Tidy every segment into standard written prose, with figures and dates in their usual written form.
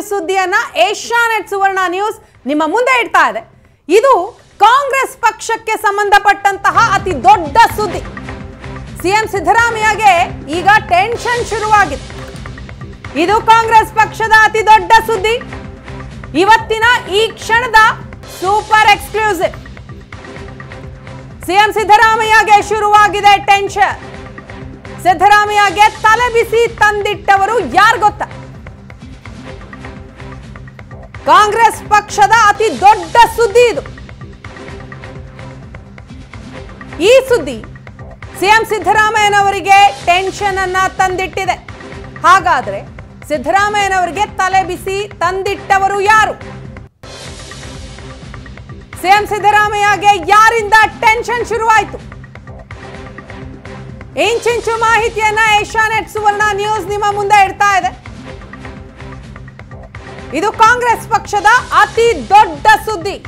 ಸುದ್ದಿಯನ್ನ Asianet ಸುವರ್ಣ news ನಿಮ್ಮ ಮುಂದೆ ಇಡ್ತಾ ಇದೆ. ಇದು ಕಾಂಗ್ರೆಸ್ ಪಕ್ಷಕ್ಕೆ ಸಂಬಂಧಪಟ್ಟಂತಹ ಅತಿ ದೊಡ್ಡ ಸುದ್ದಿ. ಸಿಎಂ ಸಿದ್ದರಾಮಯ್ಯಗೆ ಈಗ ಟೆನ್ಷನ್ ಶುರುವಾಗಿದೆ. ಇದು ಕಾಂಗ್ರೆಸ್ ಪಕ್ಷದ ಅತಿ ದೊಡ್ಡ ಸುದ್ದಿ. ಇವತ್ತಿನ ಈ ಕ್ಷಣದ ಸೂಪರ್ ಎಕ್ಸ್ಕ್ಲೂಸಿವ್. ಸಿಎಂ ಸಿದ್ದರಾಮಯ್ಯಗೆ ಶುರುವಾಗಿದೆ ಟೆನ್ಷನ್. ಸಿದ್ದರಾಮಯ್ಯಗೆ ತಲೆಬಿಸಿ ತಂದಿಟ್ಟವರು ಯಾರು ಗೊತ್ತಾ? ಕಾಂಗ್ರೆಸ್ ಪಕ್ಷದ ಅತಿ ದೊಡ್ಡ ಸುದ್ದಿ ಇದು. ಈ ಸುದ್ದಿ ಸಿಎಂ ಸಿದ್ದರಾಮಯ್ಯನವರಿಗೆ ಟೆನ್ಷನ್ ಅನ್ನ ತಂದಿಟ್ಟಿದೆ. ಹಾಗಾದ್ರೆ ಸಿದ್ದರಾಮಯ್ಯನವರಿಗೆ ತಲೆಬಿಸಿ ತಂದಿಟ್ಟವರು ಯಾರು? ಸಿಎಂ ಸಿದ್ದರಾಮಯ್ಯಗೆ ಯಾರಿಂದ ಟೆನ್ಷನ್ ಶುರುವಾಯಿತು? ಇಂಚಿಂಚು ಮಾಹಿತಿಯನ್ನ ಏಷ್ಯಾನೆಟ್ ಸುವರ್ಣ ನ್ಯೂಸ್ ನಿಮ್ಮ ಮುಂದೆ ಇಡ್ತಾ ಇದೆ. ಇದು ಕಾಂಗ್ರೆಸ್ ಪಕ್ಷದ ಅತಿ ದೊಡ್ಡ ಸುದ್ದಿ.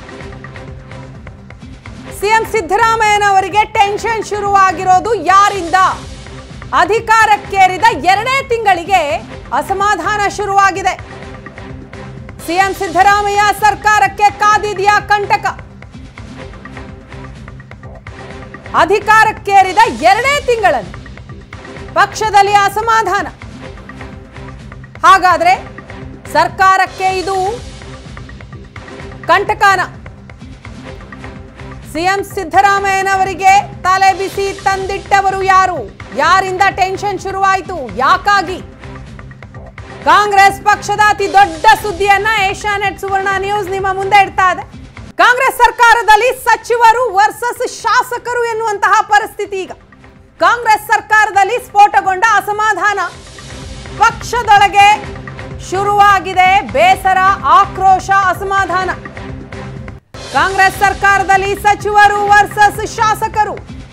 ಸಿಎಂ ಸಿದ್ದರಾಮಯ್ಯನವರಿಗೆ ಟೆನ್ಷನ್ ಶುರುವಾಗಿರೋದು ಯಾರಿಂದ? ಅಧಿಕಾರಕ್ಕೇರಿದ 2 ತಿಂಗಳಿಗೆ ಅಸಮಾಧಾನ ಶುರುವಾಗಿದೆ. ಸಿಎಂ ಸಿದ್ದರಾಮಯ್ಯ ಸರ್ಕಾರಕ್ಕೆ ಕಾದಿದೆಯಾ ಕಂಟಕ? ಅಧಿಕಾರಕ್ಕೇರಿದ 2 ತಿಂಗಳಲ್ಲಿ ಪಕ್ಷದಲ್ಲಿ ಅಸಮಾಧಾನ. ಹಾಗಾದ್ರೆ ಸರ್ಕಾರಕ್ಕೆ ಇದು ಕಂಟಕನ? ಸಿಎಂ ಸಿದ್ದರಾಮಯ್ಯನವರಿಗೆ ತಲೆ ಬಿಸಿ ತಂದಿಟ್ಟವರು ಯಾರು? ಯಾರಿಂದ ಟೆನ್ಷನ್ ಶುರುವಾಯಿತು? ಯಾಕಾಗಿ? ಕಾಂಗ್ರೆಸ್ ಪಕ್ಷದ ಅತಿ ದೊಡ್ಡ ಸುದ್ದಿಯನ್ನ ಏಷ್ಯಾನೆಟ್ ಸುವರ್ಣ ನ್ಯೂಸ್ ನಿಮ್ಮ ಮುಂದೆ ಇಡ್ತಾ ಇದೆ. ಕಾಂಗ್ರೆಸ್ ಸರ್ಕಾರದಲ್ಲಿ ಸಚಿವರು ವರ್ಸಸ್ ಶಾಸಕರು ಎನ್ನುವಂತಹ ಪರಿಸ್ಥಿತಿ. ಈಗ ಕಾಂಗ್ರೆಸ್ ಸರ್ಕಾರದಲ್ಲಿ ಸ್ಫೋಟಗೊಂಡ ಅಸಮಾಧಾನ ಪಕ್ಷದೊಳಗೆ ಶುರುವಾಗಿದೆ. ಬೇಸರ, ಆಕ್ರೋಶ, ಅಸಮಾಧಾನ. ಕಾಂಗ್ರೆಸ್ ಸರ್ಕಾರದಲ್ಲಿ ಸಚಿವರು ವರ್ಸಸ್ ಶಾಸಕರು.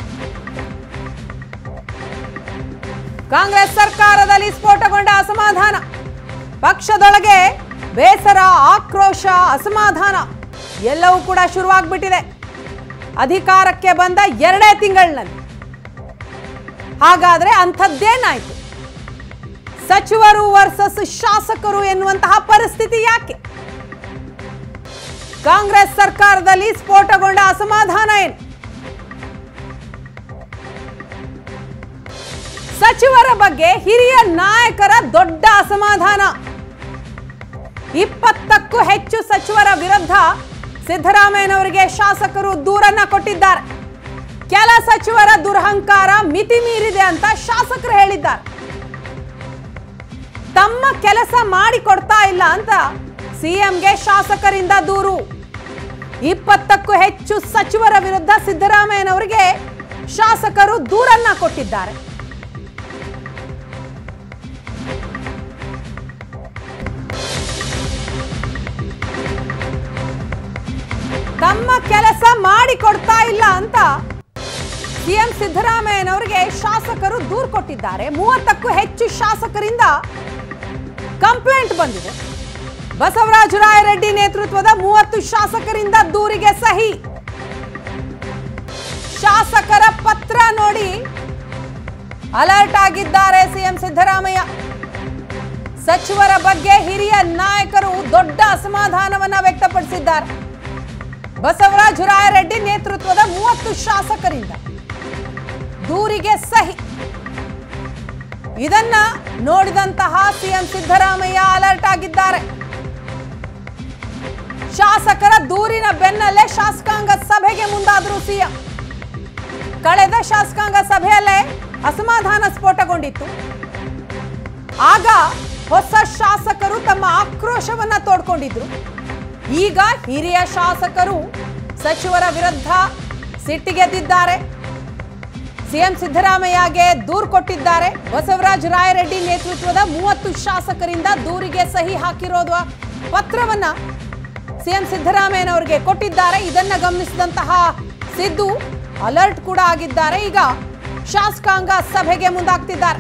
ಕಾಂಗ್ರೆಸ್ ಸರ್ಕಾರದಲ್ಲಿ ಸ್ಫೋಟಗೊಂಡ ಅಸಮಾಧಾನ ಪಕ್ಷದೊಳಗೆ ಬೇಸರ, ಆಕ್ರೋಶ, ಅಸಮಾಧಾನ ಎಲ್ಲವೂ ಕೂಡ ಶುರುವಾಗ್ಬಿಟ್ಟಿದೆ ಅಧಿಕಾರಕ್ಕೆ ಬಂದ 2 ತಿಂಗಳಿನಲ್ಲಿ. ಹಾಗಾದ್ರೆ ಅಂಥದ್ದೇನಾಯ್ತು? ಸಚಿವರು ವರ್ಸಸ್ ಶಾಸಕರು ಎನ್ನುವಂತಹ ಪರಿಸ್ಥಿತಿ ಯಾಕೆ? ಕಾಂಗ್ರೆಸ್ ಸರ್ಕಾರದಲ್ಲಿ ಸ್ಫೋಟಗೊಂಡ ಅಸಮಾಧಾನ ಏನು? ಸಚಿವರ ಬಗ್ಗೆ ಹಿರಿಯ ನಾಯಕರ ದೊಡ್ಡ ಅಸಮಾಧಾನ. 20ಕ್ಕೂ ಹೆಚ್ಚು ಸಚಿವರ ವಿರುದ್ಧ ಸಿದ್ದರಾಮಯ್ಯನವರಿಗೆ ಶಾಸಕರು ದೂರನ್ನ ಕೊಟ್ಟಿದ್ದಾರೆ. ಕೆಲ ಸಚಿವರ ದುರಹಂಕಾರ ಮಿತಿ ಮೀರಿದೆ ಅಂತ ಶಾಸಕರು ಹೇಳಿದ್ದಾರೆ. ತಮ್ಮ ಕೆಲಸ ಮಾಡಿಕೊಡ್ತಾ ಇಲ್ಲ ಅಂತ ಸಿಎಂಗೆ ಶಾಸಕರಿಂದ ದೂರು. 20ಕ್ಕೂ ಹೆಚ್ಚು ಸಚಿವರ ವಿರುದ್ಧ ಸಿದ್ದರಾಮಯ್ಯನವರಿಗೆ ಶಾಸಕರು ದೂರನ್ನ ಕೊಟ್ಟಿದ್ದಾರೆ. ತಮ್ಮ ಕೆಲಸ ಮಾಡಿಕೊಡ್ತಾ ಇಲ್ಲ ಅಂತ ಸಿಎಂ ಸಿದ್ದರಾಮಯ್ಯನವರಿಗೆ ಶಾಸಕರು ದೂರು ಕೊಟ್ಟಿದ್ದಾರೆ. 30ಕ್ಕೂ ಹೆಚ್ಚು ಶಾಸಕರಿಂದ ಕಂಪ್ಲೇಂಟ್ ಬಂದಿದೆ. ಬಸವರಾಜ ರಾಯರೆಡ್ಡಿ ನೇತೃತ್ವದ 30 ಶಾಸಕರಿಂದ ದೂರಿಗೆ ಸಹಿ. ಶಾಸಕರ ಪತ್ರ ನೋಡಿ ಅಲರ್ಟ್ ಆಗಿದ್ದಾರೆ ಸಿಎಂ ಸಿದ್ದರಾಮಯ್ಯ. ಸಚಿವರ ಬಗ್ಗೆ ಹಿರಿಯ ನಾಯಕರು ದೊಡ್ಡ ಅಸಮಾಧಾನವನ್ನ ವ್ಯಕ್ತಪಡಿಸಿದ್ದಾರೆ. ಬಸವರಾಜ ರಾಯರೆಡ್ಡಿ ನೇತೃತ್ವದ 30 ಶಾಸಕರಿಂದ ದೂರಿಗೆ ಸಹಿ. ಇದನ್ನ ನೋಡಿದಂತಹ ಸಿಎಂ ಸಿದ್ದರಾಮಯ್ಯ ಅಲರ್ಟ್ ಆಗಿದ್ದಾರೆ. ಶಾಸಕರ ದೂರಿನ ಬೆನ್ನಲ್ಲೇ ಶಾಸಕಾಂಗ ಸಭೆಗೆ ಮುಂದಾದರು ಸಿಎಂ. ಕಳೆದ ಶಾಸಕಾಂಗ ಸಭೆಯಲ್ಲೇ ಅಸಮಾಧಾನ ಸ್ಫೋಟಗೊಂಡಿತ್ತು. ಆಗ ಹೊಸ ಶಾಸಕರು ತಮ್ಮ ಆಕ್ರೋಶವನ್ನ ತೋಡ್ಕೊಂಡಿದ್ರು. ಈಗ ಹಿರಿಯ ಶಾಸಕರು ಸಚಿವರ ವಿರುದ್ಧ ಸಿಟ್ಟಿಗೆದ್ದಿದ್ದಾರೆ. ಸಿಎಂ ಸಿದ್ದರಾಮಯ್ಯಗೆ ದೂರು ಕೊಟ್ಟಿದ್ದಾರೆ. ಬಸವರಾಜ ರಾಯರೆಡ್ಡಿ ನೇತೃತ್ವದ 30 ಶಾಸಕರಿಂದ ದೂರಿಗೆ ಸಹಿ ಹಾಕಿರೋದು ಪತ್ರವನ್ನ ಸಿಎಂ ಸಿದ್ದರಾಮಯ್ಯನವರಿಗೆ ಕೊಟ್ಟಿದ್ದಾರೆ. ಇದನ್ನ ಗಮನಿಸಿದಂತಹ ಸಿದ್ದು ಅಲರ್ಟ್ ಕೂಡ ಆಗಿದ್ದಾರೆ. ಈಗ ಶಾಸಕಾಂಗ ಸಭೆಗೆ ಮುಂದಾಗ್ತಿದ್ದಾರೆ.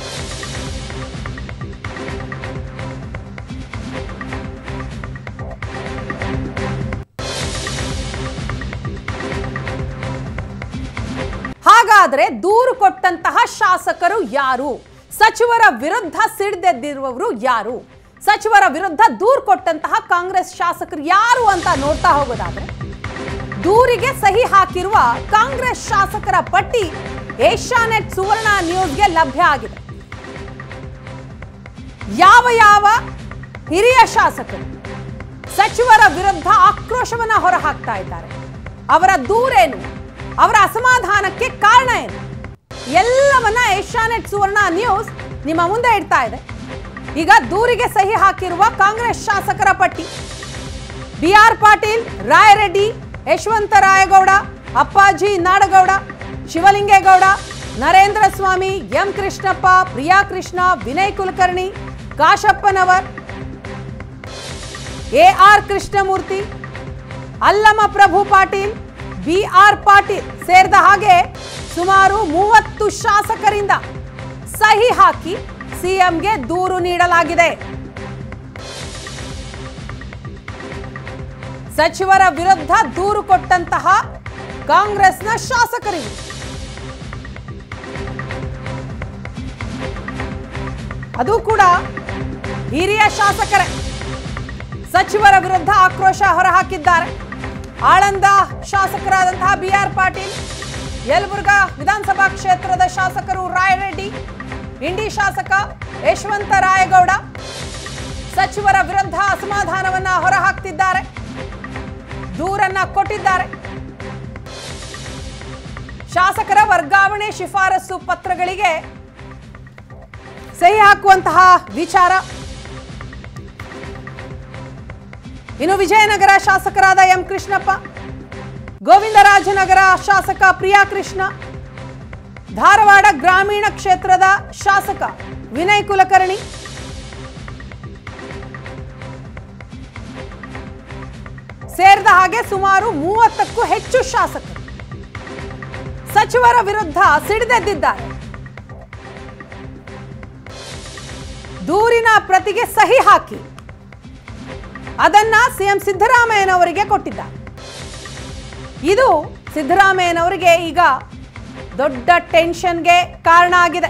ಹಾಗಾದ್ರೆ ದೂರು ಕೊಟ್ಟಂತಹ ಶಾಸಕರು ಯಾರು? ಸಚಿವರ ವಿರುದ್ಧ ಸಿಡಿದೆದ್ದಿರುವವರು ಯಾರು? ಸಚಿವರ ವಿರುದ್ಧ ದೂರು ಕೊಟ್ಟಂತಹ ಕಾಂಗ್ರೆಸ್ ಶಾಸಕರು ಯಾರು ಅಂತ ನೋಡ್ತಾ ಹೋಗೋದಾದ್ರೆ, ದೂರಿಗೆ ಸಹಿ ಹಾಕಿರುವ ಕಾಂಗ್ರೆಸ್ ಶಾಸಕರ ಪಟ್ಟಿ ಏಷ್ಯಾನೆಟ್ ಸುವರ್ಣ ನ್ಯೂಸ್ಗೆ ಲಭ್ಯ ಆಗಿದೆ. ಯಾವ ಯಾವ ಹಿರಿಯ ಶಾಸಕರು ಸಚಿವರ ವಿರುದ್ಧ ಆಕ್ರೋಶವನ್ನ ಹೊರಹಾಕ್ತಾ ಇದ್ದಾರೆ, ಅವರ ದೂರೇನು, ಅವರ ಅಸಮಾಧಾನಕ್ಕೆ ಕಾರಣ ಏನು, ಎಲ್ಲವನ್ನ ಏಷ್ಯಾನೆಟ್ ಸುವರ್ಣ ನ್ಯೂಸ್ ನಿಮ್ಮ ಮುಂದೆ ಇಡ್ತಾ ಇದೆ. ಈಗ ದೂರಿಗೆ ಸಹಿ ಹಾಕಿರುವ ಕಾಂಗ್ರೆಸ್ ಶಾಸಕರ ಪಟ್ಟಿ: BR. Patil, Rayareddy, Yashwantraygouda, Appaji Nadagouda, Shivalingegowda, Narendra Swamy, M Krishnappa, Priya Krishna, Vinay Kulkarni, Kashappanavar, A R. Krishnamurthy, Allama Prabhu Patil, B R. Patil ಸೇರಿದ ಹಾಗೆ ಸುಮಾರು 30 ಶಾಸಕರಿಂದ ಸಹಿ ಹಾಕಿ ಸಿಎಂಗೆ ದೂರು ನೀಡಲಾಗಿದೆ. ಸಚಿವರ ವಿರುದ್ಧ ದೂರು ಕೊಟ್ಟಂತಹ ಕಾಂಗ್ರೆಸ್ನ ಶಾಸಕರಿಗೆ ಅದು ಕೂಡ ಹಿರಿಯ ಶಾಸಕರೇ ಸಚಿವರ ವಿರುದ್ಧ ಆಕ್ರೋಶ ಹೊರಹಾಕಿದ್ದಾರೆ. ಆಳಂದ ಶಾಸಕರಾದಂತಹ ಬಿ.ಆರ್. ಪಾಟೀಲ್, ಯಲಬುರ್ಗಾ ವಿಧಾನಸಭಾ ಕ್ಷೇತ್ರದ ಶಾಸಕರು ರಾಯರೆಡ್ಡಿ, ಇಂಡಿ ಶಾಸಕ ಯಶವಂತರಾಯಗೌಡ ಸಚಿವರ ವಿರುದ್ಧ ಅಸಮಾಧಾನವನ್ನ ಹೊರಹಾಕ್ತಿದ್ದಾರೆ, ದೂರನ್ನ ಕೊಟ್ಟಿದ್ದಾರೆ. ಶಾಸಕರ ವರ್ಗಾವಣೆ ಶಿಫಾರಸು ಪತ್ರಗಳಿಗೆ ಸಹಿ ಹಾಕುವಂತಹ ವಿಚಾರ. ಇನ್ನು ವಿಜಯನಗರ ಶಾಸಕರಾದ ಎಂ ಕೃಷ್ಣಪ್ಪ, ಗೋವಿಂದರಾಜನಗರ ಶಾಸಕ ಪ್ರಿಯಾ ಕೃಷ್ಣ, ಧಾರವಾಡ ಗ್ರಾಮೀಣ ಕ್ಷೇತ್ರದ ಶಾಸಕ ವಿನಯ್ ಕುಲಕರ್ಣಿ, ಸೇರಿದ ಹಾಗೆ ಸುಮಾರು 30ಕ್ಕೂ ಹೆಚ್ಚು ಶಾಸಕರು ಸಚಿವರ ವಿರುದ್ಧ ಸಿಡಿದೆದ್ದಿದ್ದಾರೆ. ದೂರಿನ ಪ್ರತಿಗೆ ಸಹಿ ಹಾಕಿ ಅದನ್ನ ಸಿಎಂ ಸಿದ್ದರಾಮಯ್ಯನವರಿಗೆ ಕೊಟ್ಟಿದ್ದಾರೆ. ಇದು ಸಿದ್ದರಾಮಯ್ಯನವರಿಗೆ ಈಗ ದೊಡ್ಡ ಟೆನ್ಷನ್ಗೆ ಕಾರಣ ಆಗಿದೆ.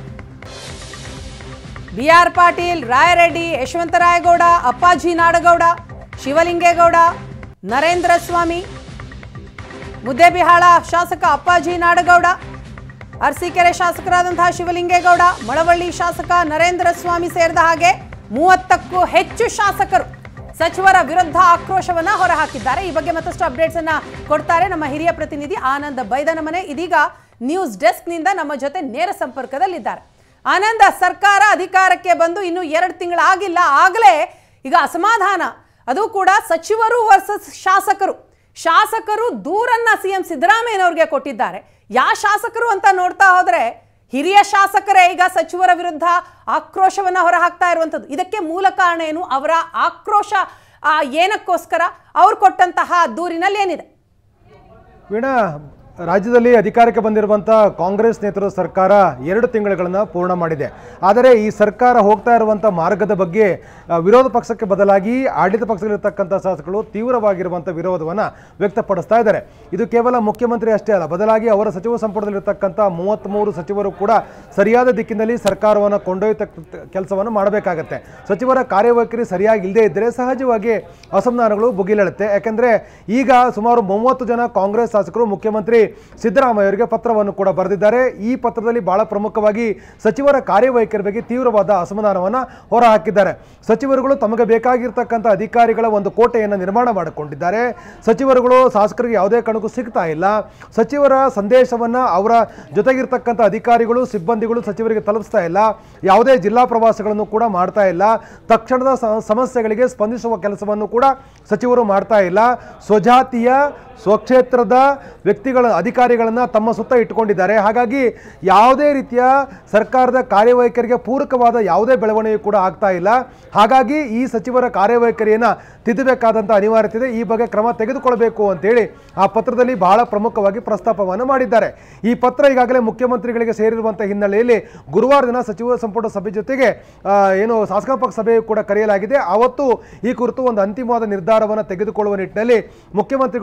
ಬಿ.ಆರ್. ಪಾಟೀಲ್, ರಾಯರೆಡ್ಡಿ, ಯಶವಂತರಾಯಗೌಡ, ಅಪ್ಪಾಜಿ ನಾಡಗೌಡ, ಶಿವಲಿಂಗೇಗೌಡ, ನರೇಂದ್ರ ಸ್ವಾಮಿ, ಮುದ್ದೇಬಿಹಾಳ ಶಾಸಕ ಅಪ್ಪಾಜಿ ನಾಡಗೌಡ, ಅರಸೀಕೆರೆ ಶಾಸಕರಾದಂತಹ ಶಿವಲಿಂಗೇಗೌಡ, ಮಳವಳ್ಳಿ ಶಾಸಕ ನರೇಂದ್ರ ಸ್ವಾಮಿ ಸೇರಿದ ಹಾಗೆ 30ಕ್ಕೂ ಹೆಚ್ಚು ಶಾಸಕರು ಸಚಿವರ ವಿರುದ್ಧ ಆಕ್ರೋಶವನ್ನ ಹೊರಹಾಕಿದ್ದಾರೆ. ಈ ಬಗ್ಗೆ ಮತ್ತಷ್ಟು ಅಪ್ಡೇಟ್ಸ್ ಅನ್ನ ಕೊಡ್ತಾರೆ ನಮ್ಮ ಹಿರಿಯ ಪ್ರತಿನಿಧಿ ಆನಂದ್ ಬೈದನಮನೆ. ಇದೀಗ ನ್ಯೂಸ್ ಡೆಸ್ಕ್ ನಿಂದ ನಮ್ಮ ಜೊತೆ ನೇರ ಸಂಪರ್ಕದಲ್ಲಿದ್ದಾರೆ. ಆನಂದ್, ಸರ್ಕಾರ ಅಧಿಕಾರಕ್ಕೆ ಬಂದು ಇನ್ನು 2 ತಿಂಗಳಾಗಿಲ್ಲ, ಆಗಲೇ ಈಗ ಅಸಮಾಧಾನ, ಅದು ಕೂಡ ಸಚಿವರು ವರ್ಸಸ್ ಶಾಸಕರು ದೂರನ್ನ ಸಿಎಂ ಸಿದ್ದರಾಮಯ್ಯನವರಿಗೆ ಕೊಟ್ಟಿದ್ದಾರೆ. ಯಾವ ಶಾಸಕರು ಅಂತ ನೋಡ್ತಾ ಹೋದ್ರೆ ಹಿರಿಯ ಶಾಸಕರೇ ಈಗ ಸಚಿವರ ವಿರುದ್ಧ ಆಕ್ರೋಶವನ್ನ ಹೊರಹಾಕ್ತಾ ಇರುವಂಥದ್ದು. ಇದಕ್ಕೆ ಮೂಲ ಕಾರಣ ಏನು? ಅವರ ಆಕ್ರೋಶ ಏನಕ್ಕೋಸ್ಕರ? ಅವ್ರು ಕೊಟ್ಟಂತಹ ದೂರಿನಲ್ಲಿ ಏನಿದೆ? ವೀಣಾ, ರಾಜ್ಯದಲ್ಲಿ ಅಧಿಕಾರಕ್ಕೆ ಬಂದಿರುವಂಥ ಕಾಂಗ್ರೆಸ್ ನೇತೃತ್ವದ ಸರ್ಕಾರ 2 ತಿಂಗಳುಗಳನ್ನು ಪೂರ್ಣ ಮಾಡಿದೆ. ಆದರೆ ಈ ಸರ್ಕಾರ ಹೋಗ್ತಾ ಇರುವಂಥ ಮಾರ್ಗದ ಬಗ್ಗೆ ವಿರೋಧ ಪಕ್ಷಕ್ಕೆ ಬದಲಾಗಿ ಆಡಳಿತ ಪಕ್ಷದಲ್ಲಿರ್ತಕ್ಕಂಥ ಶಾಸಕರು ತೀವ್ರವಾಗಿರುವಂಥ ವಿರೋಧವನ್ನು ವ್ಯಕ್ತಪಡಿಸ್ತಾ ಇದ್ದಾರೆ. ಇದು ಕೇವಲ ಮುಖ್ಯಮಂತ್ರಿ ಅಷ್ಟೇ ಅಲ್ಲ, ಬದಲಾಗಿ ಅವರ ಸಚಿವ ಸಂಪುಟದಲ್ಲಿರ್ತಕ್ಕಂಥ 33 ಸಚಿವರು ಕೂಡ ಸರಿಯಾದ ದಿಕ್ಕಿನಲ್ಲಿ ಸರ್ಕಾರವನ್ನು ಕೊಂಡೊಯ್ಯತಕ್ಕ ಕೆಲಸವನ್ನು ಮಾಡಬೇಕಾಗತ್ತೆ. ಸಚಿವರ ಕಾರ್ಯವೈಖರಿ ಸರಿಯಾಗಿ ಇಲ್ಲದೇ ಇದ್ದರೆ ಸಹಜವಾಗಿ ಅಸಮಾಧಾನಗಳು ಭುಗಿಲೇಳುತ್ತೆ. ಯಾಕೆಂದರೆ ಈಗ ಸುಮಾರು 30 ಜನ ಕಾಂಗ್ರೆಸ್ ಶಾಸಕರು ಮುಖ್ಯಮಂತ್ರಿ ಸಿದ್ದರಾಮಯ್ಯ ಅವರಿಗೆ ಪತ್ರವನ್ನು ಕೂಡ ಬರೆದಿದ್ದಾರೆ. ಈ ಪತ್ರದಲ್ಲಿ ಬಹಳ ಪ್ರಮುಖವಾಗಿ ಸಚಿವರ ಕಾರ್ಯವೈಖರಿ ಬಗ್ಗೆ ತೀವ್ರವಾದ ಅಸಮಾಧಾನವನ್ನು ಹೊರಹಾಕಿದ್ದಾರೆ. ಸಚಿವರುಗಳು ತಮಗೆ ಬೇಕಾಗಿರ್ತಕ್ಕಂಥ ಅಧಿಕಾರಿಗಳ ಒಂದು ಕೋಟೆಯನ್ನು ನಿರ್ಮಾಣ ಮಾಡಿಕೊಂಡಿದ್ದಾರೆ. ಸಚಿವರುಗಳು ಶಾಸಕರಿಗೆ ಯಾವುದೇ ಕಾರಣಕ್ಕೂ ಸಿಗ್ತಾ ಇಲ್ಲ. ಸಚಿವರ ಸಂದೇಶವನ್ನು ಅವರ ಜೊತೆಗಿರ್ತಕ್ಕಂಥ ಅಧಿಕಾರಿಗಳು ಸಿಬ್ಬಂದಿಗಳು ಸಚಿವರಿಗೆ ತಲುಪಿಸ್ತಾ ಇಲ್ಲ. ಯಾವುದೇ ಜಿಲ್ಲಾ ಪ್ರವಾಸಗಳನ್ನು ಕೂಡ ಮಾಡ್ತಾ ಇಲ್ಲ. ತಕ್ಷಣದ ಸಮಸ್ಯೆಗಳಿಗೆ ಸ್ಪಂದಿಸುವ ಕೆಲಸವನ್ನು ಕೂಡ ಸಚಿವರು ಮಾಡ್ತಾ ಇಲ್ಲ. ಸ್ವಜಾತಿಯ ಸ್ವಕ್ಷೇತ್ರದ ವ್ಯಕ್ತಿಗಳ ಅಧಿಕಾರಿಗಳನ್ನು ತಮ್ಮ ಸುತ್ತ ಇಟ್ಟುಕೊಂಡಿದ್ದಾರೆ. ಹಾಗಾಗಿ ಯಾವುದೇ ರೀತಿಯ ಸರ್ಕಾರದ ಕಾರ್ಯವೈಖರಿಗೆ ಪೂರಕವಾದ ಯಾವುದೇ ಬೆಳವಣಿಗೆ ಕೂಡ ಆಗ್ತಾ ಇಲ್ಲ. ಹಾಗಾಗಿ ಈ ಸಚಿವರ ಕಾರ್ಯವೈಖರಿಯನ್ನು ತಿದ್ದಬೇಕಾದಂಥ ಅನಿವಾರ್ಯತೆ ಇದೆ. ಈ ಬಗ್ಗೆ ಕ್ರಮ ತೆಗೆದುಕೊಳ್ಳಬೇಕು ಅಂತೇಳಿ ಆ ಪತ್ರದಲ್ಲಿ ಬಹಳ ಪ್ರಮುಖವಾಗಿ ಪ್ರಸ್ತಾಪವನ್ನು ಮಾಡಿದ್ದಾರೆ. ಈ ಪತ್ರ ಈಗಾಗಲೇ ಮುಖ್ಯಮಂತ್ರಿಗಳಿಗೆ ಸೇರಿರುವಂಥ ಹಿನ್ನೆಲೆಯಲ್ಲಿ ಗುರುವಾರ ದಿನ ಸಚಿವ ಸಂಪುಟ ಸಭೆ ಜೊತೆಗೆ ಶಾಸಕ ಪಕ್ಷ ಸಭೆಯು ಕೂಡ ಕರೆಯಲಾಗಿದೆ. ಅವತ್ತು ಈ ಕುರಿತು ಒಂದು ಅಂತಿಮವಾದ ನಿರ್ಧಾರವನ್ನು ತೆಗೆದುಕೊಳ್ಳುವ ನಿಟ್ಟಿನಲ್ಲಿ ಮುಖ್ಯಮಂತ್ರಿಗಳು ಕ್ರಮ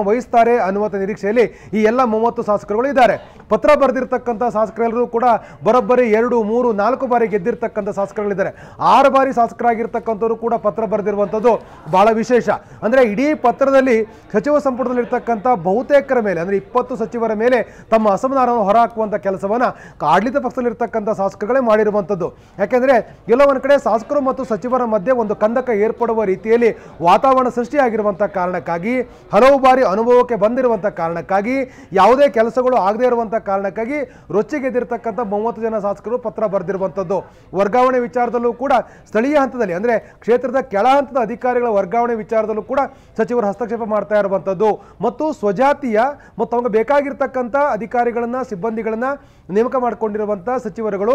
ವಹಿಸ್ತಾರೆ ಅನ್ನುವಂಥ ನಿರೀಕ್ಷೆಯಲ್ಲಿ ಈ ಎಲ್ಲ 30 ಶಾಸಕರುಗಳು ಇದ್ದಾರೆ. ಪತ್ರ ಬರೆದಿರ್ತಕ್ಕಂಥ ಶಾಸಕರೆಲ್ಲರೂ ಕೂಡ ಬರೋಬ್ಬರಿ 2, 3, 4 ಬಾರಿ ಗೆದ್ದಿರ್ತಕ್ಕಂಥ ಶಾಸಕರುಗಳಿದ್ದಾರೆ. 6 ಬಾರಿ ಶಾಸಕರಾಗಿರ್ತಕ್ಕಂಥವ್ರು ಕೂಡ ಪತ್ರ ಬರೆದಿರುವಂಥದ್ದು ಬಹಳ ವಿಶೇಷ. ಅಂದರೆ ಇಡೀ ಪತ್ರದಲ್ಲಿ ಸಚಿವ ಸಂಪುಟದಲ್ಲಿರ್ತಕ್ಕಂಥ ಬಹುತೇಕರ ಮೇಲೆ ಅಂದರೆ 20 ಸಚಿವರ ಮೇಲೆ ತಮ್ಮ ಅಸಮಾಧಾನವನ್ನು ಹೊರಹಾಕುವಂಥ ಕೆಲಸವನ್ನು ಆಡಳಿತ ಪಕ್ಷದಲ್ಲಿರ್ತಕ್ಕಂಥ ಶಾಸಕರುಗಳೇ ಮಾಡಿರುವಂಥದ್ದು. ಯಾಕೆಂದರೆ ಎಲ್ಲೋ ಒಂದು ಕಡೆ ಶಾಸಕರು ಮತ್ತು ಸಚಿವರ ಮಧ್ಯೆ ಒಂದು ಕಂದಕ ಏರ್ಪಡುವ ರೀತಿಯಲ್ಲಿ ವಾತಾವರಣ ಸೃಷ್ಟಿಯಾಗಿರುವಂಥ ಕಾರಣಕ್ಕಾಗಿ, ಹಲವು ಬಾರಿ ಅನುಭವಕ್ಕೆ ಬಂದಿರುವಂಥ ಕಾರಣಕ್ಕಾಗಿ, ಯಾವುದೇ ಕೆಲಸಗಳು ಆಗದೇ ಇರುವಂಥ ಕಾರಣಕ್ಕಾಗಿ ರೊಚ್ಚಿಗೆದ್ದಿರ್ತಕ್ಕಂಥ 30 ಜನ ಶಾಸಕರು ಪತ್ರ ಬರೆದಿರುವಂಥದ್ದು. ವರ್ಗಾವಣೆ ವಿಚಾರದಲ್ಲೂ ಕೂಡ ಸ್ಥಳೀಯ ಹಂತದಲ್ಲಿ ಅಂದರೆ ಕ್ಷೇತ್ರದ ಕೆಳ ಹಂತದ ಅಧಿಕಾರಿಗಳ ವರ್ಗಾವಣೆ ವಿಚಾರದಲ್ಲೂ ಕೂಡ ಸಚಿವರು ಹಸ್ತಕ್ಷೇಪ ಮಾಡ್ತಾ ಇರುವಂಥದ್ದು ಮತ್ತು ಸ್ವಜಾತಿಯ ಮತ್ತು ಅವಾಗ ಬೇಕಾಗಿರ್ತಕ್ಕಂಥ ಅಧಿಕಾರಿಗಳನ್ನ ಸಿಬ್ಬಂದಿಗಳನ್ನ ನೇಮಕ ಮಾಡಿಕೊಂಡಿರುವಂಥ ಸಚಿವರುಗಳು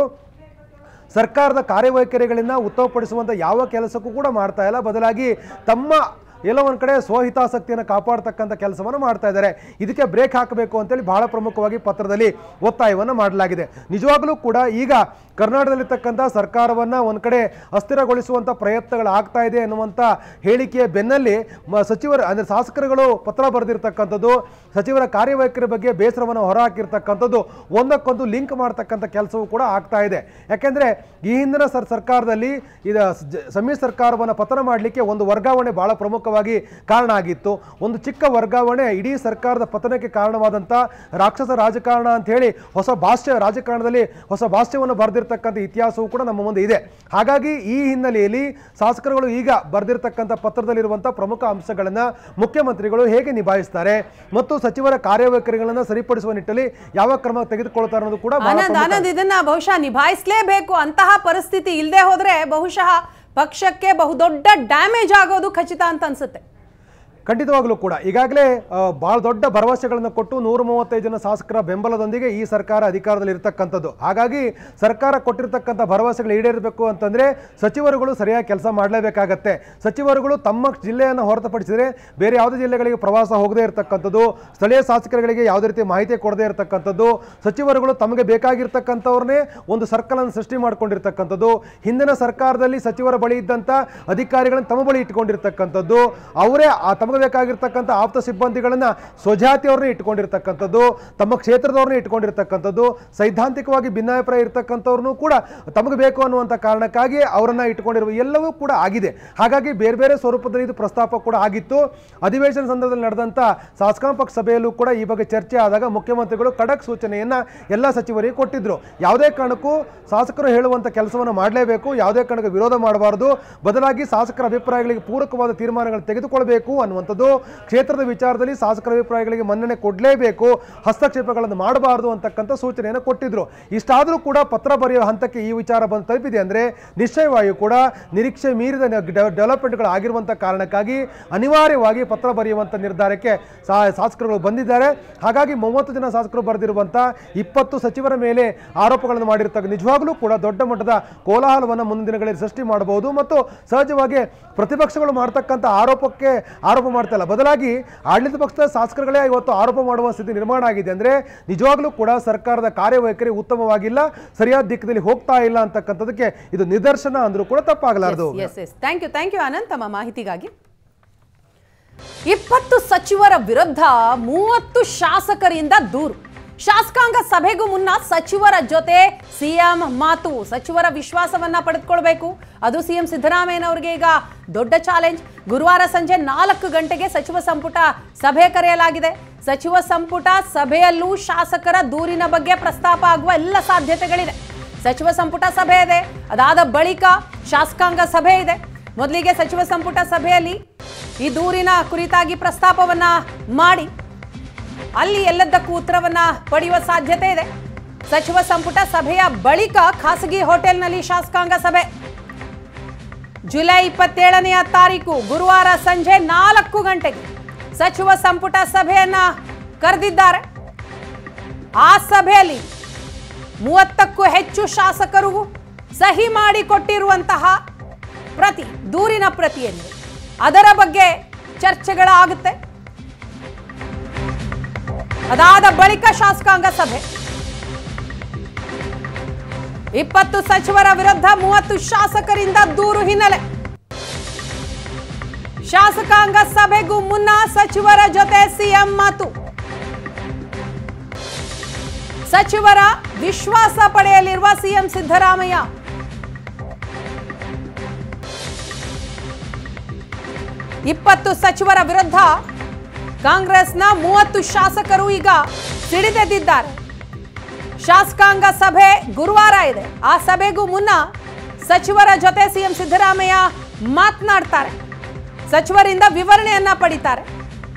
ಸರ್ಕಾರದ ಕಾರ್ಯವೈಖರಿಗಳನ್ನು ಉತ್ತಮಪಡಿಸುವಂಥ ಯಾವ ಕೆಲಸಕ್ಕೂ ಕೂಡ ಮಾಡ್ತಾ ಇಲ್ಲ. ಬದಲಾಗಿ ತಮ್ಮ ಎಲ್ಲೋ ಒಂದು ಕಡೆ ಸ್ವಹಿತಾಸಕ್ತಿಯನ್ನು ಕಾಪಾಡ್ತಕ್ಕಂಥ ಕೆಲಸವನ್ನು ಮಾಡ್ತಾ ಇದ್ದಾರೆ. ಇದಕ್ಕೆ ಬ್ರೇಕ್ ಹಾಕಬೇಕು ಅಂತೇಳಿ ಬಹಳ ಪ್ರಮುಖವಾಗಿ ಪತ್ರದಲ್ಲಿ ಒತ್ತಾಯವನ್ನು ಮಾಡಲಾಗಿದೆ. ನಿಜವಾಗಲೂ ಕೂಡ ಈಗ ಕರ್ನಾಟಕದಲ್ಲಿರ್ತಕ್ಕಂಥ ಸರ್ಕಾರವನ್ನು ಒಂದು ಕಡೆ ಅಸ್ಥಿರಗೊಳಿಸುವಂಥ ಪ್ರಯತ್ನಗಳಾಗ್ತಾ ಇದೆ ಎನ್ನುವಂಥ ಹೇಳಿಕೆಯ ಬೆನ್ನಲ್ಲಿ ಸಚಿವರು ಅಂದರೆ ಶಾಸಕರುಗಳು ಪತ್ರ ಬರೆದಿರ್ತಕ್ಕಂಥದ್ದು, ಸಚಿವರ ಕಾರ್ಯವೈಖರಿ ಬಗ್ಗೆ ಬೇಸರವನ್ನು ಹೊರಹಾಕಿರ್ತಕ್ಕಂಥದ್ದು ಒಂದಕ್ಕೊಂದು ಲಿಂಕ್ ಮಾಡ್ತಕ್ಕಂಥ ಕೆಲಸವೂ ಕೂಡ ಆಗ್ತಾ ಇದೆ. ಯಾಕೆಂದರೆ ಈ ಹಿಂದಿನ ಸರ್ಕಾರದಲ್ಲಿ ಇದು ಸಮ್ಮಿಶ್ರ ಸರ್ಕಾರವನ್ನು ಪತನ ಮಾಡಲಿಕ್ಕೆ ಒಂದು ವರ್ಗಾವಣೆ ಬಹಳ ಪ್ರಮುಖವಾಗಿ ಕಾರಣ ಆಗಿತ್ತು. ಒಂದು ಚಿಕ್ಕ ವರ್ಗಾವಣೆ ಇಡೀ ಸರ್ಕಾರದ ಪತನಕ್ಕೆ ಕಾರಣವಾದಂಥ ರಾಕ್ಷಸ ರಾಜಕಾರಣ ಅಂತ ಹೇಳಿ ಹೊಸ ಭಾಷ್ಯ ರಾಜಕಾರಣದಲ್ಲಿ ಹೊಸ ಭಾಷ್ಯವನ್ನು ಬರೆದಿರ್ತಕ್ಕಂಥ ಇತಿಹಾಸವೂ ಕೂಡ ನಮ್ಮ ಮುಂದೆ ಇದೆ. ಹಾಗಾಗಿ ಈ ಹಿನ್ನೆಲೆಯಲ್ಲಿ ಶಾಸಕರುಗಳು ಈಗ ಬರೆದಿರ್ತಕ್ಕಂಥ ಪತ್ರದಲ್ಲಿರುವಂಥ ಪ್ರಮುಖ ಅಂಶಗಳನ್ನು ಮುಖ್ಯಮಂತ್ರಿಗಳು ಹೇಗೆ ನಿಭಾಯಿಸ್ತಾರೆ ಮತ್ತು ಸಚಿವರ ಕಾರ್ಯವೈಖರಿಗಳನ್ನು ಸರಿಪಡಿಸುವ ನಿಟ್ಟಿನಲ್ಲಿ ಯಾವ ಕ್ರಮ ತೆಗೆದುಕೊಳ್ತಾರೆ ಅನ್ನೋದು ಕೂಡ ಆನಂದ್ ಇದನ್ನ ಬಹುಶಃ ನಿಭಾಯಿಸಲೇಬೇಕು. ಅಂತಹ ಪರಿಸ್ಥಿತಿ ಇಲ್ಲದೆ ಹೋದ್ರೆ ಬಹುಶಃ ಪಕ್ಷಕ್ಕೆ ಬಹುದೊಡ್ಡ ಡ್ಯಾಮೇಜ್ ಆಗೋದು ಖಚಿತ ಅಂತ ಅನ್ಸುತ್ತೆ. ಖಂಡಿತವಾಗ್ಲೂ ಕೂಡ ಈಗಾಗಲೇ ಬಹಳ ದೊಡ್ಡ ಭರವಸೆಗಳನ್ನು ಕೊಟ್ಟು 135 ಜನ ಶಾಸಕರ ಬೆಂಬಲದೊಂದಿಗೆ ಈ ಸರ್ಕಾರ ಅಧಿಕಾರದಲ್ಲಿ ಇರತಕ್ಕಂಥದ್ದು. ಹಾಗಾಗಿ ಸರ್ಕಾರ ಕೊಟ್ಟಿರ್ತಕ್ಕಂಥ ಭರವಸೆಗಳು ಈಡೇರಬೇಕು ಅಂತಂದರೆ ಸಚಿವರುಗಳು ಸರಿಯಾಗಿ ಕೆಲಸ ಮಾಡಲೇಬೇಕಾಗತ್ತೆ. ಸಚಿವರುಗಳು ತಮ್ಮ ಜಿಲ್ಲೆಯನ್ನು ಹೊರತುಪಡಿಸಿದರೆ ಬೇರೆ ಯಾವುದೇ ಜಿಲ್ಲೆಗಳಿಗೆ ಪ್ರವಾಸ ಹೋಗದೇ ಇರತಕ್ಕಂಥದ್ದು, ಸ್ಥಳೀಯ ಶಾಸಕರುಗಳಿಗೆ ಯಾವುದೇ ರೀತಿ ಮಾಹಿತಿ ಕೊಡದೇ ಇರತಕ್ಕಂಥದ್ದು, ಸಚಿವರುಗಳು ತಮಗೆ ಬೇಕಾಗಿರ್ತಕ್ಕಂಥವ್ರನ್ನೇ ಒಂದು ಸರ್ಕಲನ್ನು ಸೃಷ್ಟಿ ಮಾಡಿಕೊಂಡಿರ್ತಕ್ಕಂಥದ್ದು, ಹಿಂದಿನ ಸರ್ಕಾರದಲ್ಲಿ ಸಚಿವರ ಬಳಿ ಇದ್ದಂಥ ಅಧಿಕಾರಿಗಳನ್ನು ತಮ್ಮ ಬಳಿ ಇಟ್ಕೊಂಡಿರ್ತಕ್ಕಂಥದ್ದು, ಅವರೇ ತಮಗೆ ಬೇಕಾಗಿರ್ತಕ್ಕಂಥ ಆಪ್ತ ಸಿಬ್ಬಂದಿಗಳನ್ನ ಸ್ವಜಾತಿಯವ್ರನ್ನೇ ಇಟ್ಕೊಂಡಿರ್ತಕ್ಕಂಥದ್ದು, ತಮ್ಮ ಕ್ಷೇತ್ರದವ್ರನ್ನೇ ಇಟ್ಕೊಂಡಿರ್ತಕ್ಕಂಥದ್ದು, ಸೈದ್ಧಾಂತಿಕವಾಗಿ ಭಿನ್ನಾಭಿಪ್ರಾಯ ಇರ್ತಕ್ಕಂಥವ್ರನ್ನೂ ಕೂಡ ತಮಗೆ ಬೇಕು ಅನ್ನುವಂಥ ಕಾರಣಕ್ಕಾಗಿ ಅವರನ್ನ ಇಟ್ಕೊಂಡಿರುವ ಎಲ್ಲವೂ ಕೂಡ ಆಗಿದೆ. ಹಾಗಾಗಿ ಬೇರೆ ಬೇರೆ ಸ್ವರೂಪದಲ್ಲಿ ಇದು ಪ್ರಸ್ತಾಪ ಕೂಡ ಆಗಿತ್ತು. ಅಧಿವೇಶನ ಸಂದರ್ಭದಲ್ಲಿ ನಡೆದಂಥ ಶಾಸಕಾಂಗ ಪಕ್ಷ ಸಭೆಯಲ್ಲೂ ಕೂಡ ಈ ಬಗ್ಗೆ ಚರ್ಚೆ ಆದಾಗ ಮುಖ್ಯಮಂತ್ರಿಗಳು ಖಡಕ್ ಸೂಚನೆಯನ್ನ ಎಲ್ಲ ಸಚಿವರಿಗೆ ಕೊಟ್ಟಿದ್ರು. ಯಾವುದೇ ಕಾರಣಕ್ಕೂ ಶಾಸಕರು ಹೇಳುವಂಥ ಕೆಲಸವನ್ನು ಮಾಡಲೇಬೇಕು, ಯಾವುದೇ ಕಾರಣಕ್ಕೂ ವಿರೋಧ ಮಾಡಬಾರದು, ಬದಲಾಗಿ ಶಾಸಕರ ಅಭಿಪ್ರಾಯಗಳಿಗೆ ಪೂರಕವಾದ ತೀರ್ಮಾನಗಳನ್ನು ತೆಗೆದುಕೊಳ್ಳಬೇಕು ಅನ್ನುವಂಥದ್ದು, ಕ್ಷೇತ್ರದ ವಿಚಾರದಲ್ಲಿ ಶಾಸಕರ ಅಭಿಪ್ರಾಯಗಳಿಗೆ ಮನ್ನಣೆ ಕೊಡಲೇಬೇಕು, ಹಸ್ತಕ್ಷೇಪಗಳನ್ನು ಮಾಡಬಾರದು ಅಂತಕ್ಕಂಥ ಸೂಚನೆಯನ್ನು ಕೊಟ್ಟಿದ್ರು. ಇಷ್ಟಾದರೂ ಕೂಡ ಪತ್ರ ಬರೆಯುವ ಹಂತಕ್ಕೆ ಈ ವಿಚಾರ ಬಂದು ತಲುಪಿದೆ ಅಂದರೆ ನಿಶ್ಚಯವಾಗಿಯೂ ಕೂಡ ನಿರೀಕ್ಷೆ ಮೀರಿದ ಡೆವಲಪ್ಮೆಂಟ್ಗಳು ಆಗಿರುವಂಥ ಕಾರಣಕ್ಕಾಗಿ ಅನಿವಾರ್ಯವಾಗಿ ಪತ್ರ ಬರೆಯುವಂಥ ನಿರ್ಧಾರಕ್ಕೆ ಶಾಸಕರುಗಳು ಬಂದಿದ್ದಾರೆ. ಹಾಗಾಗಿ 30 ಜನ ಶಾಸಕರು ಬರೆದಿರುವಂಥ 20 ಸಚಿವರ ಮೇಲೆ ಆರೋಪಗಳನ್ನು ಮಾಡಿರ್ತಕ್ಕ ನಿಜವಾಗ್ಲೂ ಕೂಡ ದೊಡ್ಡ ಮಟ್ಟದ ಕೋಲಾಹಲವನ್ನು ಮುಂದಿನ ದಿನಗಳಲ್ಲಿ ಸೃಷ್ಟಿ ಮಾಡಬಹುದು. ಮತ್ತು ಸಹಜವಾಗಿ ಪ್ರತಿಪಕ್ಷಗಳು ಮಾಡ್ತಕ್ಕಂಥ ಆರೋಪ ಮಾಡ್ತಾ ಇಲ್ಲ, ಬದಲಾಗಿ ಆಡಳಿತ ಪಕ್ಷದ ಶಾಸಕರುಗಳೇ ಇವತ್ತು ಆರೋಪ ಮಾಡುವ ಸ್ಥಿತಿ ನಿರ್ಮಾಣ ಆಗಿದೆ. ಅಂದರೆ ನಿಜವಾಗ್ಲೂ ಕೂಡ ಸರ್ಕಾರದ ಕಾರ್ಯವೈಖರಿ ಉತ್ತಮವಾಗಿಲ್ಲ, ಸರಿಯಾದ ದಿಕ್ಕದಲ್ಲಿ ಹೋಗ್ತಾ ಇಲ್ಲ ಅಂತಕ್ಕಂಥದಕ್ಕೆ ಇದು ನಿದರ್ಶನ ಅಂದ್ರೂ ಕೂಡ ತಪ್ಪಾಗಲಾರದು. ಥ್ಯಾಂಕ್ ಯು ಆನಂದ್ ತಮ್ಮ ಮಾಹಿತಿಗಾಗಿ. 20 ಸಚಿವರ ವಿರುದ್ಧ 30 ಶಾಸಕರಿಂದ ದೂರು. ಶಾಸಕಾಂಗ ಸಭೆಗೂ ಮುನ್ನ ಸಚಿವರ ಜೊತೆ ಸಿಎಂ ಮಾತು. ಸಚಿವರ ವಿಶ್ವಾಸವನ್ನ ಪಡೆದುಕೊಳ್ಬೇಕು, ಅದು ಸಿಎಂ ಸಿದ್ದರಾಮಯ್ಯನವರಿಗೆ ಈಗ ದೊಡ್ಡ ಚಾಲೆಂಜ್. ಗುರುವಾರ ಸಂಜೆ 4 ಗಂಟೆಗೆ ಸಚಿವ ಸಂಪುಟ ಸಭೆ ಕರೆಯಲಾಗಿದೆ. ಸಚಿವ ಸಂಪುಟ ಸಭೆಯಲ್ಲೂ ಶಾಸಕರ ದೂರಿನ ಬಗ್ಗೆ ಪ್ರಸ್ತಾಪ ಆಗುವ ಎಲ್ಲ ಸಾಧ್ಯತೆಗಳಿದೆ. ಸಚಿವ ಸಂಪುಟ ಸಭೆ ಇದೆ, ಅದಾದ ಬಳಿಕ ಶಾಸಕಾಂಗ ಸಭೆ ಇದೆ. ಮೊದಲಿಗೆ ಸಚಿವ ಸಂಪುಟ ಸಭೆಯಲ್ಲಿ ಈ ದೂರಿನ ಕುರಿತಾಗಿ ಪ್ರಸ್ತಾಪವನ್ನ ಮಾಡಿ ಅಲ್ಲಿ ಎಲ್ಲದಕ್ಕೂ ಉತ್ತರವನ್ನ ಪಡೆಯುವ ಸಾಧ್ಯತೆ ಇದೆ. ಸಚಿವ ಸಂಪುಟ ಸಭೆಯ ಬಳಿಕ ಖಾಸಗಿ ಹೋಟೆಲ್ನಲ್ಲಿ ಶಾಸಕಾಂಗ ಸಭೆ ಜುಲೈ 27ನೇ ತಾರೀಕು ಗುರುವಾರ ಸಂಜೆ 4 ಗಂಟೆಗೆ ಸಚಿವ ಸಂಪುಟ ಸಭೆಯನ್ನ ಕರೆದಿದ್ದಾರೆ. ಆ ಸಭೆಯಲ್ಲಿ 30ಕ್ಕೂ ಹೆಚ್ಚು ಶಾಸಕರು ಸಹಿ ಮಾಡಿಕೊಟ್ಟಿರುವಂತಹ ದೂರಿನ ಪ್ರತಿಯನ್ನು ಅದರ ಬಗ್ಗೆ ಚರ್ಚೆಗಳಾಗುತ್ತೆ. ಅದಾದ ಬಳಿಕ ಶಾಸಕಾಂಗ ಸಭೆ. 20 ಸಚಿವರ ವಿರುದ್ಧ 30 ಶಾಸಕರಿಂದ ದೂರು ಹಿನ್ನೆಲೆ ಶಾಸಕಾಂಗ ಸಭೆಗೂ ಮುನ್ನ ಸಚಿವರ ಜೊತೆ ಸಿಎಂ ಮಾತು. ಸಚಿವರ ವಿಶ್ವಾಸ ಪಡೆಯಲಿರುವ ಸಿಎಂ ಸಿದ್ದರಾಮಯ್ಯ. ಇಪ್ಪತ್ತು ಸಚಿವರ ವಿರುದ್ಧ ಕಾಂಗ್ರೆಸ್ನ 30 ಶಾಸಕರು ಈಗ ಸಿಡಿದೆದ್ದಿದ್ದಾರೆ. ಶಾಸಕಾಂಗ ಸಭೆ ಗುರುವಾರ ಇದೆ. ಆ ಸಭೆಗೂ ಮುನ್ನ ಸಚಿವರ ಜೊತೆ ಸಿಎಂ ಸಿದ್ದರಾಮಯ್ಯ ಮಾತನಾಡ್ತಾರೆ. ಸಚಿವರಿಂದ ವಿವರಣೆಯನ್ನ ಪಡಿತಾರೆ.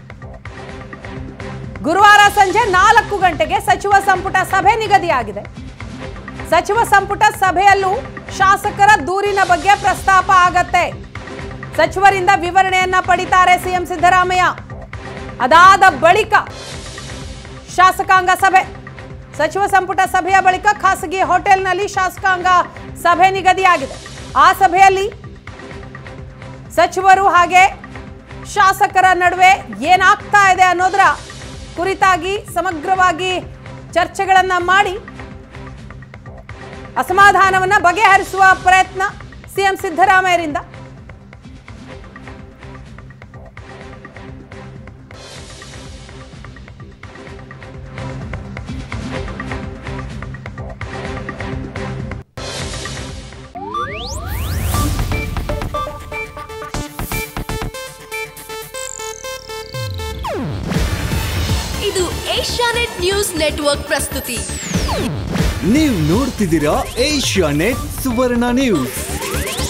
ಗುರುವಾರ ಸಂಜೆ 4 ಗಂಟೆಗೆ ಸಚಿವ ಸಂಪುಟ ಸಭೆ ನಿಗದಿಯಾಗಿದೆ. ಸಚಿವ ಸಂಪುಟ ಸಭೆಯಲ್ಲೂ ಶಾಸಕರ ದೂರಿನ ಬಗ್ಗೆ ಪ್ರಸ್ತಾಪ ಆಗತ್ತೆ. ಸಚಿವರಿಂದ ವಿವರಣೆಯನ್ನ ಪಡಿತಾರೆ ಸಿಎಂ ಸಿದ್ದರಾಮಯ್ಯ. ಅದಾದ ಬಳಿಕ ಶಾಸಕಾಂಗ ಸಭೆ. ಸಚಿವ ಸಂಪುಟ ಸಭೆಯ ಬಳಿಕ ಖಾಸಗಿ ಹೋಟೆಲ್ನಲ್ಲಿ ಶಾಸಕಾಂಗ ಸಭೆ ನಿಗದಿಯಾಗಿದೆ. ಆ ಸಭೆಯಲ್ಲಿ ಸಚಿವರು ಹಾಗೆ ಶಾಸಕರ ನಡುವೆ ಏನಾಗ್ತಾ ಇದೆ ಅನ್ನೋದರ ಕುರಿತಾಗಿ ಸಮಗ್ರವಾಗಿ ಚರ್ಚೆಗಳನ್ನ ಮಾಡಿ ಅಸಮಾಧಾನವನ್ನ ಬಗೆಹರಿಸುವ ಪ್ರಯತ್ನ ಸಿಎಂ ಸಿದ್ದರಾಮಯ್ಯರಿಂದ. ಇದು ಏಷ್ಯಾನೆಟ್ ನ್ಯೂಸ್ ನೆಟ್ವರ್ಕ್ ಪ್ರಸ್ತುತಿ. ನೀವು ನೋಡ್ತಿದ್ದೀರಾ ಏಷ್ಯಾನೆಟ್ ಸುವರ್ಣ ನ್ಯೂಸ್.